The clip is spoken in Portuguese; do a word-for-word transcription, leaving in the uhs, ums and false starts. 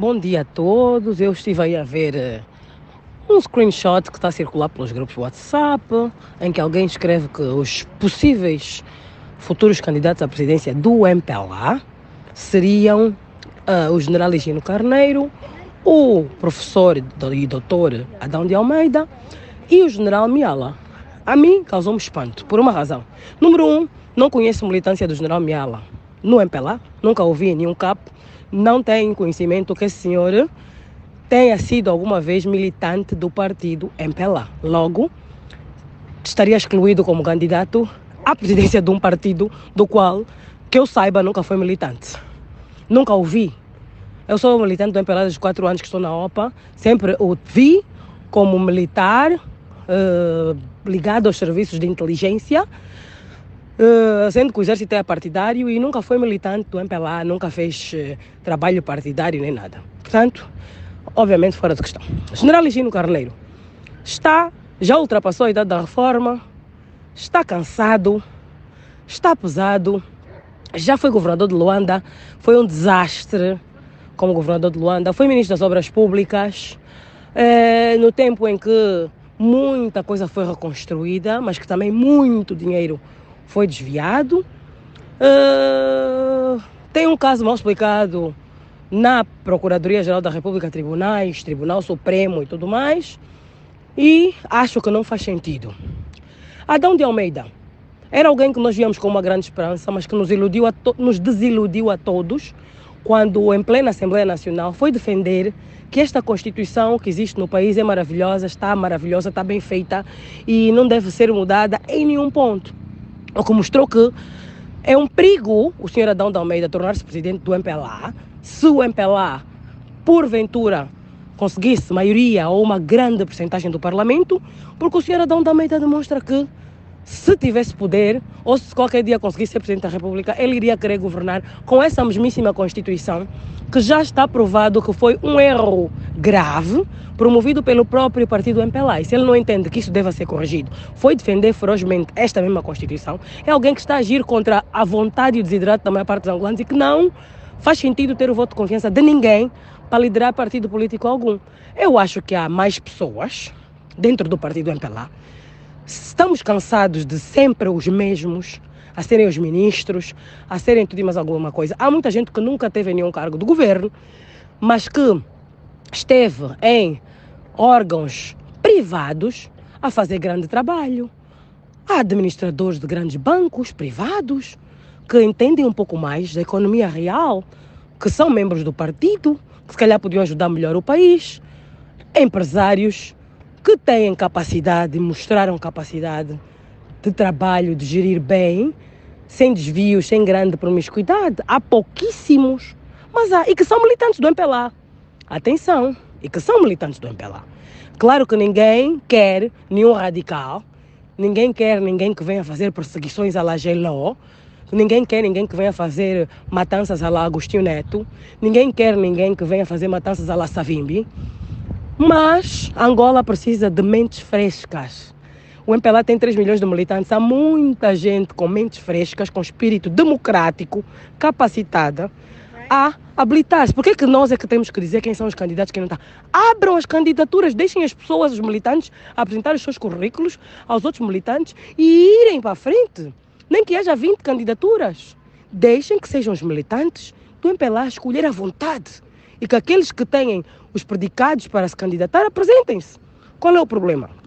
Bom dia a todos. Eu estive aí a ver eh, um screenshot que está a circular pelos grupos WhatsApp, em que alguém escreve que os possíveis futuros candidatos à presidência do M P L A seriam uh, o general Higino Carneiro, o professor e doutor Adão de Almeida e o general Miala. A mim causou-me espanto, por uma razão. Número um, não conheço militância do general Miala no M P L A, nunca ouvi nenhum capo, não tenho conhecimento que esse senhor tenha sido alguma vez militante do partido M P L A. Logo, estaria excluído como candidato à presidência de um partido do qual, que eu saiba, nunca foi militante. Nunca ouvi. Eu sou militante do M P L A desde os quatro anos que estou na O P A, sempre o vi como militar, uh, ligado aos serviços de inteligência, Uh, sendo que o exército é partidário e nunca foi militante do M P L A, nunca fez uh, trabalho partidário nem nada. Portanto, obviamente fora de questão. O general Higino Carneiro está, já ultrapassou a idade da reforma, está cansado, está pesado, já foi governador de Luanda, foi um desastre como governador de Luanda, foi ministro das Obras Públicas, uh, no tempo em que muita coisa foi reconstruída, mas que também muito dinheiro foi desviado. Uh, tem um caso mal explicado na Procuradoria-Geral da República, tribunais, Tribunal Supremo e tudo mais. E acho que não faz sentido. Adão de Almeida era alguém que nós víamos com uma grande esperança, mas que nos, iludiu a nos desiludiu a todos quando, em plena Assembleia Nacional, foi defender que esta Constituição que existe no país é maravilhosa, está maravilhosa, está bem feita e não deve ser mudada em nenhum ponto. O que mostrou que é um perigo o senhor Adão de Almeida tornar-se presidente do M P L A, se o M P L A, porventura, conseguisse maioria ou uma grande percentagem do parlamento, porque o senhor Adão de Almeida demonstra que, se tivesse poder, ou se qualquer dia conseguisse ser presidente da República, ele iria querer governar com essa mesmíssima Constituição, que já está provado que foi um erro grave, promovido pelo próprio partido M P L A. E se ele não entende que isso deva ser corrigido, foi defender ferozmente esta mesma Constituição, é alguém que está a agir contra a vontade e o desiderato da maior parte dos angolanos e que não faz sentido ter o voto de confiança de ninguém para liderar partido político algum. Eu acho que há mais pessoas dentro do partido M P L A. Estamos cansados de sempre os mesmos a serem os ministros, a serem tudo e mais alguma coisa. Há muita gente que nunca teve nenhum cargo de governo, mas que esteve em órgãos privados a fazer grande trabalho. Há administradores de grandes bancos privados que entendem um pouco mais da economia real, que são membros do partido, que se calhar podiam ajudar melhor o país. Empresários que têm capacidade, mostraram capacidade de trabalho, de gerir bem, sem desvios, sem grande promiscuidade. Há pouquíssimos, mas há, e que são militantes do M P L A. Atenção, e que são militantes do M P L A. Claro que ninguém quer nenhum radical, ninguém quer ninguém que venha fazer perseguições à la Geló, ninguém quer ninguém que venha fazer matanças à la Agostinho Neto, ninguém quer ninguém que venha fazer matanças à la Savimbi, mas Angola precisa de mentes frescas. O M P L A tem três milhões de militantes, há muita gente com mentes frescas, com espírito democrático, capacitada a habilitar-se. Por que é que nós é que temos que dizer quem são os candidatos e quem não está? Abram as candidaturas, deixem as pessoas, os militantes, apresentar os seus currículos aos outros militantes e irem para a frente. Nem que haja vinte candidaturas. Deixem que sejam os militantes do M P L A escolher à vontade. E que aqueles que têm os predicados para se candidatar, apresentem-se. Qual é o problema?